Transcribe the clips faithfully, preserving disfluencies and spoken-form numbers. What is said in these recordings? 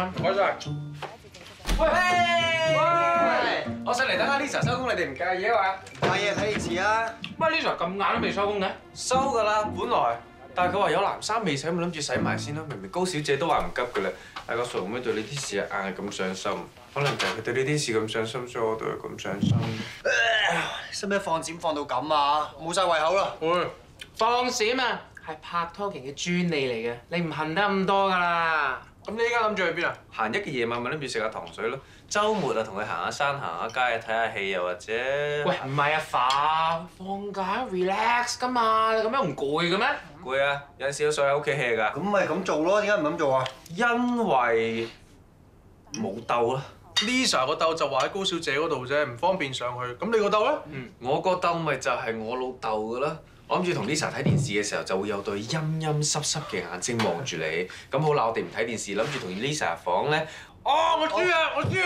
啊，唔該晒。喂喂，我上嚟等阿 Lisa 收工，你哋唔介意啊嘛？ 唔介意睇電視啊！ 乜 Lisa 咁晏都未收工嘅？收㗎啦，本來。但係佢話有藍衫未洗，咪諗住洗埋先咯。明明高小姐都話唔急㗎啦，但係個傻妹對呢啲事硬係咁上心，可能就係佢對呢啲事咁上心，所以我對佢咁上心。 使唔使放閃放到咁啊？冇晒胃口啦！ 會放閃啊，係拍拖期嘅專利嚟嘅，你唔恨得咁多㗎啦。 咁你依家諗住去邊啊？閒日嘅夜晚咪諗住食下糖水咯。週末啊，同佢行下山、行下街、睇下戲又或者…… 喂，唔係啊，爸，放假 relax 㗎嘛，你咁樣唔攰嘅咩？ 攰啊！有陣時都想喺屋企 hea 㗎。 咁咪咁做咯，點解唔咁做啊？ 因為冇竇啦。 Lisa 個竇就話喺高小姐嗰度啫，唔方便上去。咁你個竇咧？ 嗯，我個竇咪就係我老豆㗎啦。我諗住同 Lisa 睇電視嘅時候，就會有對陰陰濕濕嘅眼睛望住你。咁好啦，我哋唔睇電視，諗住同 Lisa 入房咧。哦，我知啊，我知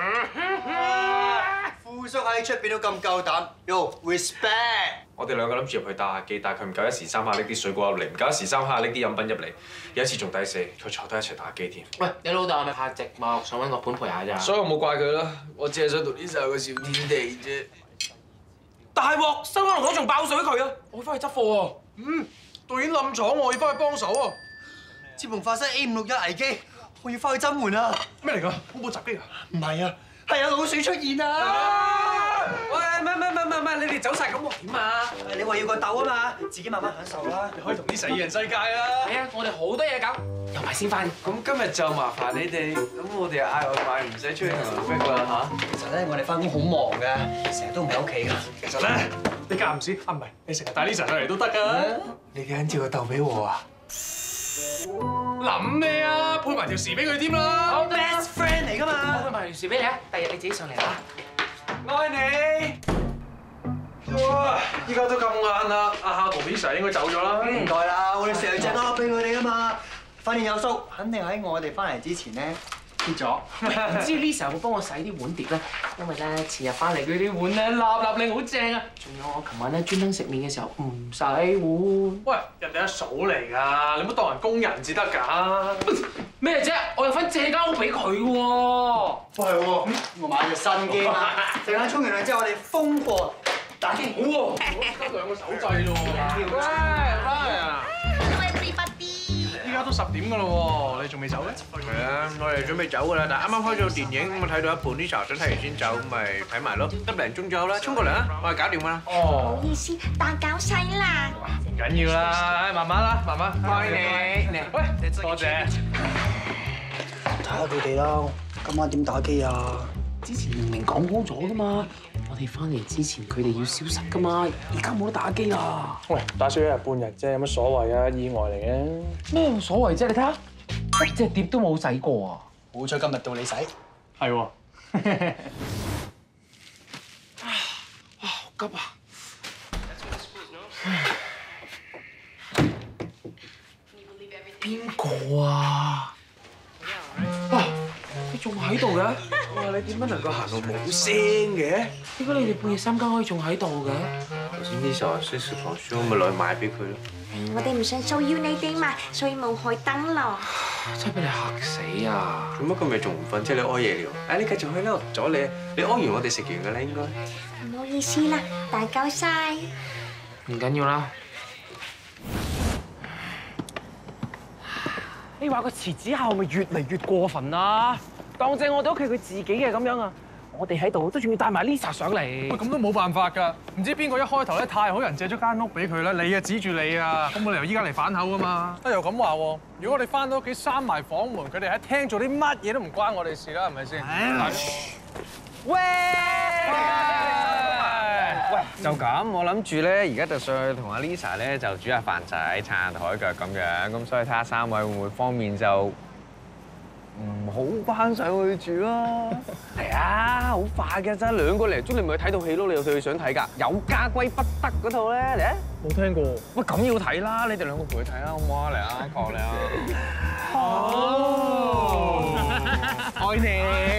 啊。 富叔喺出邊都咁夠膽，Yo respect。 我哋兩個諗住入去打下機，但係佢唔夠一時三刻拎啲水果入嚟，唔夠一時三刻拎啲飲品入嚟。有一次仲第四，佢坐低一齊打機添。 喂，你老豆係咪拍寂寞，想揾個伴陪下咋？ 所以我冇怪佢啦，我只係想同 Lisa 有個小天地啫。大鑊！新安龍仲爆水佢啊！我翻去執貨喎。 嗯，導演冧廠，我要翻去幫手啊！ 接龍發生 A 五六一危機，我要翻去增援啊！ 咩嚟㗎？恐怖襲擊啊？ 唔係啊，係有老鼠出現啊！ 喂，唔係唔係唔係唔係，你哋走晒咁喎，點啊？ 你話要個竇啊嘛，自己慢慢享受啦。 你可以同 Lisa 二人世界啊！ 係啊，我哋好多嘢搞，有埋先翻。 咁今日就麻煩你哋，咁我哋嗌外賣，唔使出去同人逼啦嚇。 其實咧，我哋翻工好忙㗎，成日都唔喺屋企㗎。 其實咧，你間唔時啊，唔係你成日帶 Lisa 上嚟都得㗎。 你幾撚照個竇俾我啊？ 諗咩啊？配埋條匙俾佢添啦。 好 Best friend 嚟㗎嘛。 我去埋條樹俾你啊，第日你自己上嚟啦。 愛你。哇！依家都咁晏啦， 阿夏同 Lisa 應該走咗啦。 唔該啦，我哋成日隻咯俾佢哋㗎嘛。飯店有數，肯定喺我哋翻嚟之前咧跌咗。 唔知 Lisa 有冇幫我洗啲碗碟咧？因為咧前日翻嚟佢啲碗咧立立靚好正啊！仲有我琴晚咧專登食麵嘅時候唔洗碗。 喂，人哋阿嫂嚟㗎，你唔好當人工人至得㗎。 咩啫？我有份借間屋俾佢喎。 係喎，我買咗新機嘛。陣間沖完涼之後，我哋瘋過打機。 好喎，得兩個手掣咯喎。喂，啊！依家都十點㗎咯喎，你仲未走咧？ 係啊，我哋準備走㗎啦，但係啱啱開咗電影，咁我睇到一半啲茶想睇完先走，咁咪睇埋咯，得零鐘左右啦，沖個涼啊，我哋搞掂㗎啦。 哦， 唔好意思，打攪晒啦。 唔緊要啦，慢慢啦，慢慢。 愛你。 喂，多謝。 睇下佢哋啦，今晚點打機啊？ 之前明明講好咗噶嘛，我哋翻嚟之前佢哋要消失噶嘛，而家冇得打機啦。 喂，打少一日半日啫，有乜所謂啊？意外嚟嘅。 咩冇所謂啫？你睇下，一隻碟都冇洗過啊！ 好彩今日到你洗。 係喎。 啊，好急啊！邊個啊？哇！你仲喺度嘅？ 哇！你點解能夠行到冇聲嘅？ 點解你哋半夜三更可以仲喺度嘅？ 頭先啲時候需食糖書，我咪攞去買俾佢咯。 我哋唔想騷擾你哋嘛，所以冇開燈咯。 真係俾你嚇死啊！ 做乜今日仲唔瞓？即係你屙夜尿？誒，你繼續去啦，我唔阻你。你屙完我哋食完㗎啦，應該。 唔好意思啦，打攪晒。 唔緊要啦。你話個遲子孝咪越嚟越過分啦！當正我哋屋企佢自己嘅咁樣啊！我哋喺度都仲要帶埋 Lisa 上嚟。 喂，咁都冇辦法㗎，唔知邊個一開頭咧太好人借咗間屋俾佢咧，你啊指住你啊，咁冇理由依家嚟反口㗎嘛！啊又咁話喎，如果我哋翻到屋企閂埋房門，佢哋喺廳做啲乜嘢都唔關我哋事啦，係咪先？ 喂！ 喂，就咁，我諗住咧，而家就上去同阿 Lisa 咧就煮下飯仔、撐下台腳咁樣，咁所以睇下三位會唔會方便就唔好翻上去住咯。係啊，好快嘅啫，兩個零鐘你咪去睇套戲咯，你有套戲想睇㗎，有家歸不得嗰套咧，嚟啊！ 冇聽過。 喂，咁要睇啦，你哋兩個陪佢睇啦，好唔好啊？嚟啊，求你啊！ 好， 愛你。